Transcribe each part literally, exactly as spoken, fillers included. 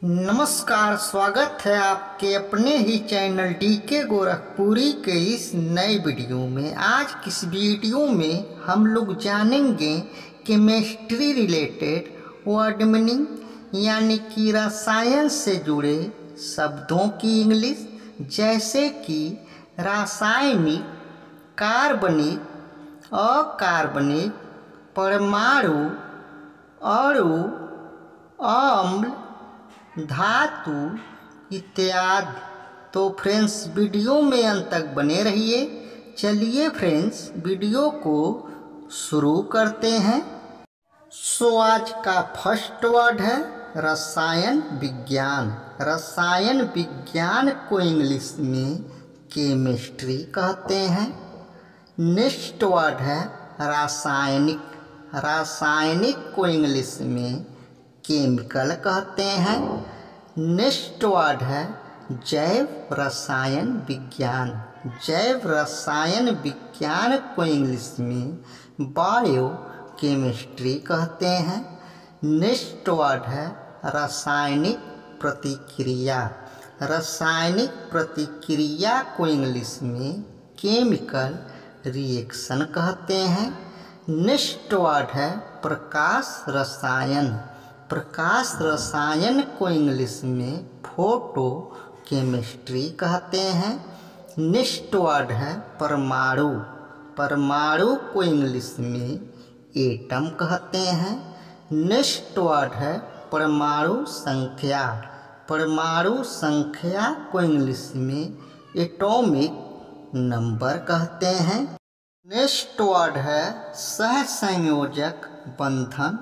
नमस्कार, स्वागत है आपके अपने ही चैनल डी के गोरखपुरी के इस नए वीडियो में। आज इस वीडियो में हम लोग जानेंगे केमिस्ट्री रिलेटेड वर्ड मीनिंग यानी कि रसायन से जुड़े शब्दों की इंग्लिश, जैसे कि रासायनिक, कार्बनिक, अकार्बनिक, परमाणु, अणु, अम्ल, धातु इत्यादि। तो फ्रेंड्स, वीडियो में अंत तक बने रहिए। चलिए फ्रेंड्स, वीडियो को शुरू करते हैं। सो आज का फर्स्ट वर्ड है रसायन विज्ञान। रसायन विज्ञान को इंग्लिश में केमिस्ट्री कहते हैं। नेक्स्ट वर्ड है रासायनिक। रासायनिक को इंग्लिश में केमिकल कहते हैं। नेक्स्ट वर्ड है जैव रसायन विज्ञान। जैव रसायन विज्ञान को इंग्लिश में बायो केमिस्ट्री कहते हैं। नेक्स्ट वर्ड है रासायनिक प्रतिक्रिया। रासायनिक प्रतिक्रिया को इंग्लिश में केमिकल रिएक्शन कहते हैं। नेक्स्ट वर्ड है प्रकाश रसायन। प्रकाश रसायन को इंग्लिश में फोटो केमिस्ट्री कहते हैं। नेक्स्ट वर्ड है परमाणु। परमाणु को इंग्लिश में एटम कहते हैं। नेक्स्ट वर्ड है परमाणु संख्या। परमाणु संख्या को इंग्लिश में एटॉमिक नंबर कहते हैं। नेक्स्ट वर्ड है सहसंयोजक बंधन।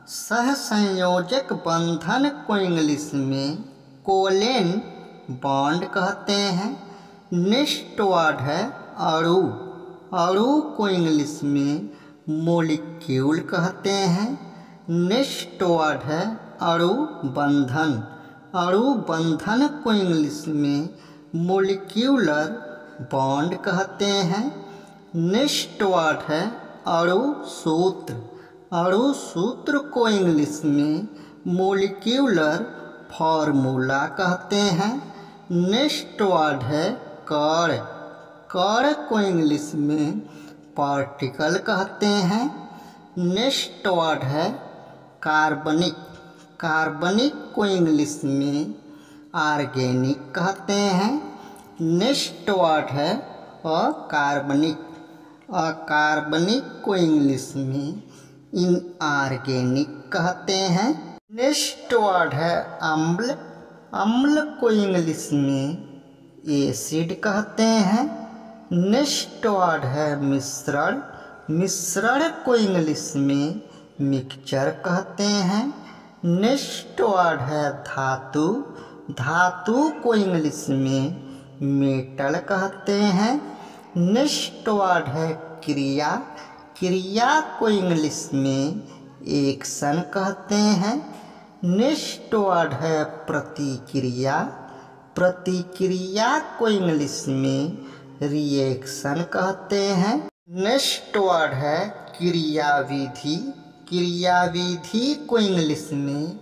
सहसंयोजक बंधन को इंग्लिश में कोलेन बॉन्ड कहते हैं। नेक्स्ट वर्ड है अणु। अणु को इंग्लिश में मॉलिक्यूल कहते हैं। नेक्स्ट वर्ड है अणु बंधन। अणु बंधन को इंग्लिश में मॉलिक्यूलर बॉन्ड कहते हैं। नेक्स्ट वर्ड है अणु सूत्र। अणु सूत्र को इंग्लिश में मॉलिक्यूलर फॉर्मूला कहते हैं। नेक्स्ट वर्ड है कण। कण को इंग्लिश में पार्टिकल कहते हैं। नेक्स्ट वर्ड है कार्बनिक। कार्बनिक को इंग्लिश में ऑर्गेनिक कहते हैं। नेक्स्ट वर्ड है अकार्बनिक। अकार्बनिक को इंग्लिश में इनऑर्गेनिक कहते हैं। नेक्स्ट वर्ड है अम्ल। अम्ल को इंग्लिश में एसिड कहते हैं। नेक्स्ट वर्ड है मिश्रण। मिश्रण को इंग्लिश में मिक्सचर कहते हैं। नेक्स्ट वर्ड है धातु। धातु को इंग्लिश में मेटल कहते हैं। नेक्स्ट वर्ड है क्रिया। क्रिया को इंग्लिश में एक्शन कहते हैं। नेक्स्ट वर्ड है प्रतिक्रिया। प्रतिक्रिया को इंग्लिश में रिएक्शन कहते हैं। नेक्स्ट वर्ड है क्रियाविधि। क्रियाविधि को इंग्लिश में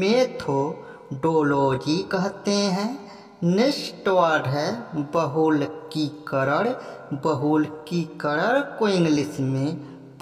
मेथोडोलॉजी कहते हैं। नेक्स्ट वर्ड है बहुलकीकरण। बहुलकीकरण को इंग्लिश में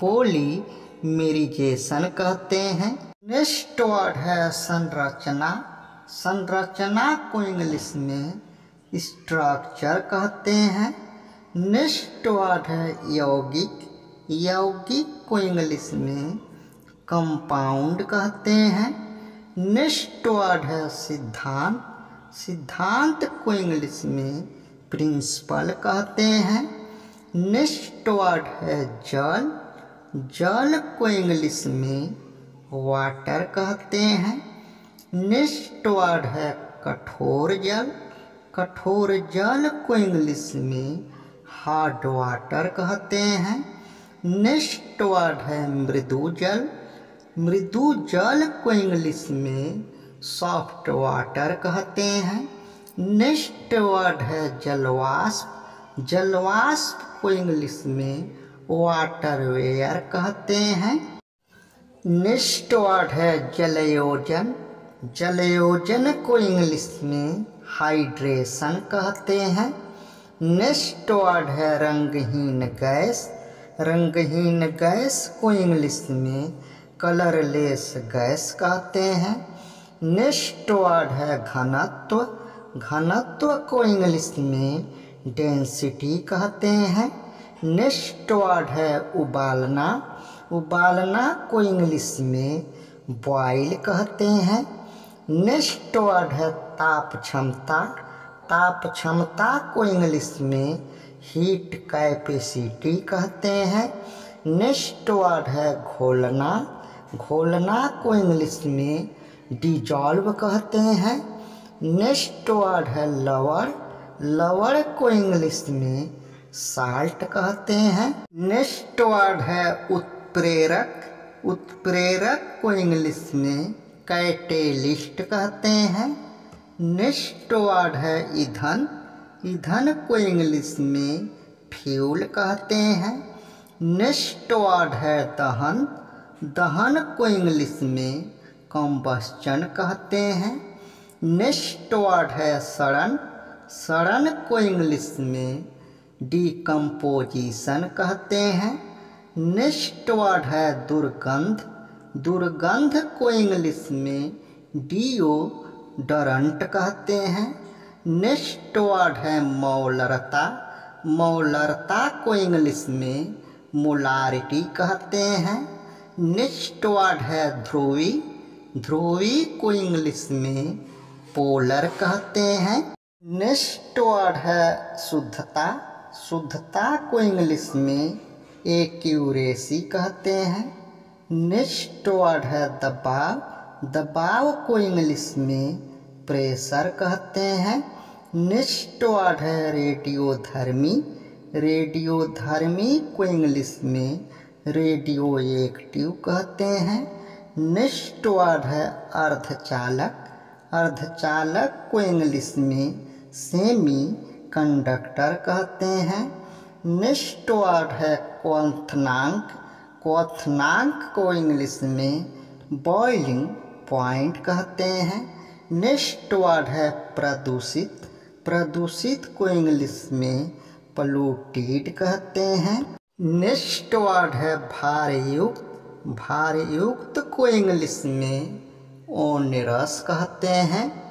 पॉलीमेराइजेशन कहते हैं। नेक्स्ट वर्ड है संरचना। संरचना को इंग्लिश में स्ट्रक्चर कहते हैं। नेक्स्ट वर्ड है यौगिक। यौगिक को इंग्लिश में कंपाउंड कहते हैं। नेक्स्ट वर्ड है सिद्धांत। सिद्धांत को इंग्लिश में प्रिंसिपल कहते हैं। नेक्स्ट वर्ड है जल। जल को इंग्लिश में वाटर कहते हैं। नेक्स्ट वर्ड है कठोर जल। कठोर जल को इंग्लिश में हार्ड वाटर कहते हैं। नेक्स्ट वर्ड है मृदु जल। मृदु जल को इंग्लिश में सॉफ्ट वाटर कहते हैं। नेक्स्ट वर्ड है जलवाष्प। जलवाष्प को इंग्लिश में वाटर वेयर कहते हैं। नेक्स्ट वर्ड है जलयोजन। जलयोजन को इंग्लिश में हाइड्रेशन कहते हैं। नेक्स्ट वर्ड है रंगहीन गैस। रंगहीन गैस को इंग्लिश में कलरलेस गैस कहते हैं। नेक्स्ट वर्ड है घनत्व। घनत्व को इंग्लिश में डेंसिटी कहते हैं। नेक्स्ट वर्ड है उबालना। उबालना को इंग्लिश में बॉयल कहते हैं। नेक्स्ट वर्ड है ताप क्षमता। ताप क्षमता को इंग्लिश में हीट कैपेसिटी कहते हैं। नेक्स्ट वर्ड है घोलना। घोलना को इंग्लिश में डिजॉल्व कहते हैं। नेक्स्ट वर्ड है लवण। लवण को इंग्लिश में साल्ट कहते हैं। नेक्स्ट वर्ड है उत्प्रेरक। उत्प्रेरक को इंग्लिश में कैटेलिस्ट कहते हैं। नेक्स्ट वर्ड है ईंधन। ईंधन को इंग्लिश में फ्यूल कहते हैं। नेक्स्ट वर्ड है दहन। दहन को इंग्लिश में कंबस्चन कहते हैं। नेक्स्ट वर्ड है सड़न। सड़न को इंग्लिश में डिकम्पोजिशन कहते हैं। नेक्स्ट वर्ड है दुर्गंध। दुर्गंध को इंग्लिश में डिओडोरेंट कहते हैं। नेक्स्ट वर्ड है मौलरता। मौलरता को इंग्लिश में मोलारिटी कहते हैं। नेक्स्ट वर्ड है ध्रुवी। ध्रुवी को इंग्लिश में पोलर कहते हैं। नेक्स्ट वर्ड है शुद्धता। शुद्धता को इंग्लिश में एक्यूरेसी कहते हैं। नेक्स्ट वर्ड है दबाव। दबाव को इंग्लिश में प्रेशर कहते हैं। नेक्स्ट वर्ड है रेडियोधर्मी। रेडियोधर्मी को इंग्लिश में रेडियो एक्टिव कहते हैं। नेक्स्ट वर्ड है अर्धचालक। अर्धचालक को इंग्लिश में सेमी कंडक्टर कहते हैं। नेक्स्ट वर्ड है क्वथनांक। क्वथनांक को इंग्लिश में बॉइलिंग पॉइंट कहते हैं। नेक्स्ट वर्ड है प्रदूषित। प्रदूषित को इंग्लिश में पोल्यूटेड कहते हैं। नेक्स्ट वर्ड है भारयुक्त। भारयुक्त को इंग्लिश में ओनेरस कहते हैं।